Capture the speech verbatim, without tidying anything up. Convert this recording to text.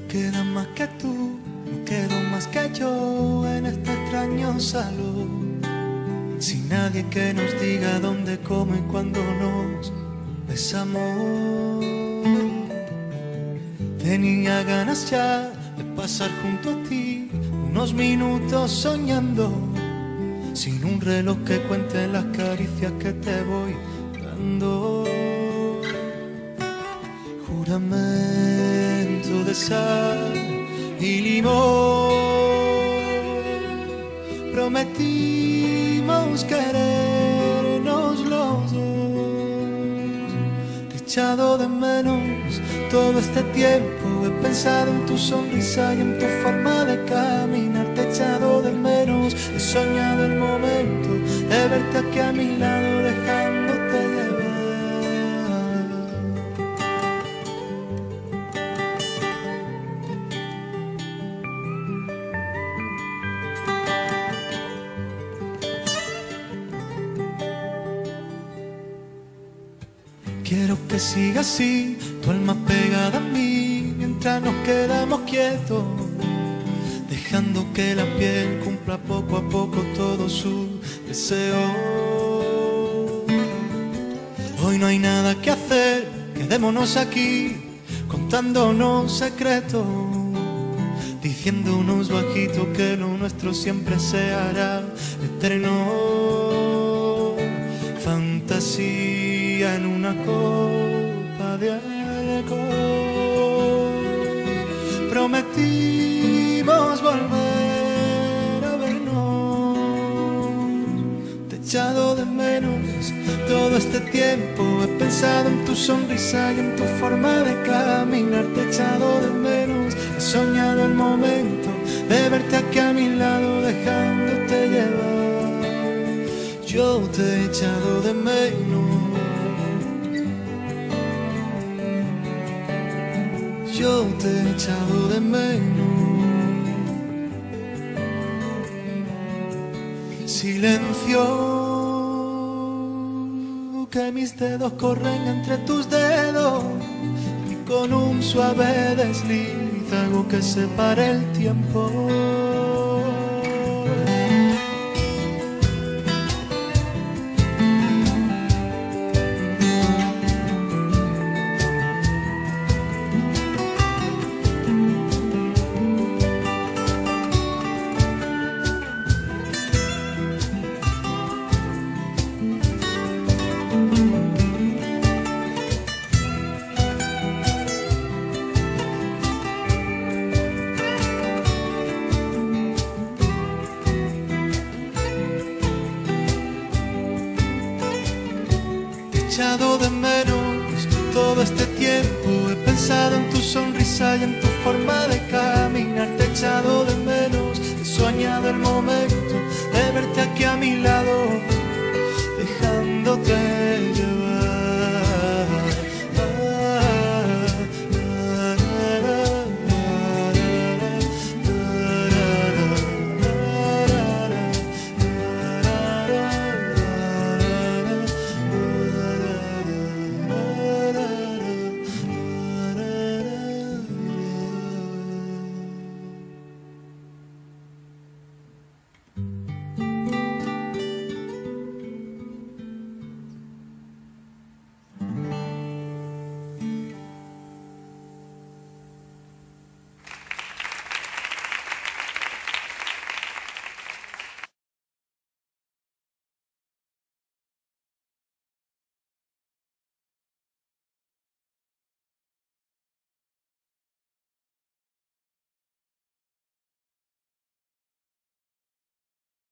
queda más que tú, no quedo más que yo en este extraño salón. Sin nadie que nos diga dónde, cómo y cuándo nos besamos. Tenía ganas ya de pasar junto a ti unos minutos soñando, sin un reloj que cuente las caricias que te voy dando. Juramento de sal y limón, prometimos querernos los dos. Te he echado de menos todo este tiempo, he pensado en tu sonrisa y en tu forma de caminar. Te he echado de menos, he soñado el momento de verte aquí a mi lado, dejándote llevar. Quiero que siga así, tu alma pegada a mí, mientras nos quedamos quietos, dejando que la piel cumpla poco a poco todo su deseo. Hoy no hay nada que hacer, quedémonos aquí, contándonos secretos, diciéndonos bajito que lo nuestro siempre se hará eterno. Fantasía en una copa de alcohol, prometimos volver a vernos. Te he echado de menos todo este tiempo, he pensado en tu sonrisa y en tu forma de caminar. Te he echado de menos, he soñado el momento de verte aquí a mi lado, dejándote llevar. Yo te he echado de menos, yo te he echado de menos. Silencio, que mis dedos corren entre tus dedos, y con un suave desliz hago que se pare el tiempo. He echado de menos todo este tiempo, he pensado en tu sonrisa y en tu forma de caminar. Te he echado de menos, he soñado el momento